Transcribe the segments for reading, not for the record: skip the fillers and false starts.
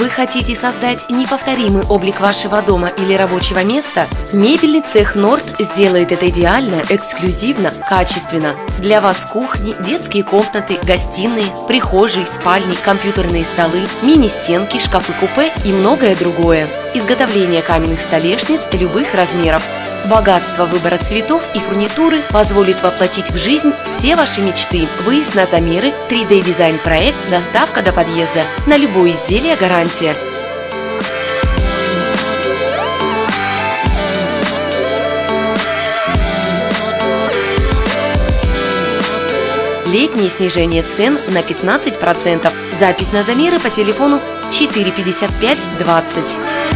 Вы хотите создать неповторимый облик вашего дома или рабочего места? Мебельный цех Норд сделает это идеально, эксклюзивно, качественно. Для вас кухни, детские комнаты, гостиные, прихожие, спальни, компьютерные столы, мини-стенки, шкафы-купе и многое другое. Изготовление каменных столешниц любых размеров. Богатство выбора цветов и фурнитуры позволит воплотить в жизнь все ваши мечты. Выезд на замеры, 3D-дизайн-проект, доставка до подъезда. На любое изделие гарантия. Летнее снижение цен на 15%. Запись на замеры по телефону 455 20.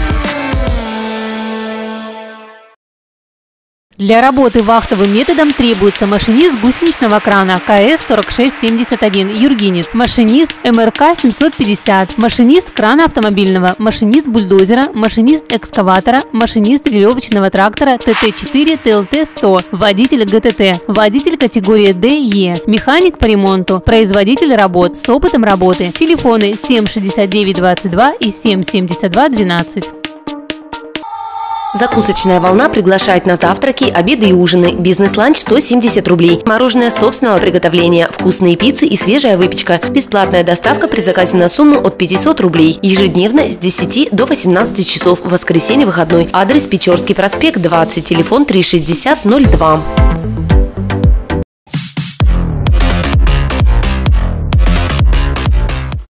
Для работы вахтовым методом требуется машинист гусеничного крана КС-4671 Юргенец, машинист МРК 750, машинист крана автомобильного, машинист бульдозера, машинист экскаватора, машинист веревочного трактора ТТ-4 ТЛТ-100, водитель ГТТ, водитель категории ДЕ, механик по ремонту, производитель работ с опытом работы. Телефоны 76922 и 77212. Закусочная «Волна» приглашает на завтраки, обеды и ужины. Бизнес-ланч 170 рублей. Мороженое собственного приготовления, вкусные пиццы и свежая выпечка. Бесплатная доставка при заказе на сумму от 500 рублей. Ежедневно с 10 до 18 часов. В воскресенье выходной. Адрес: Печорский проспект 20. Телефон 360 02.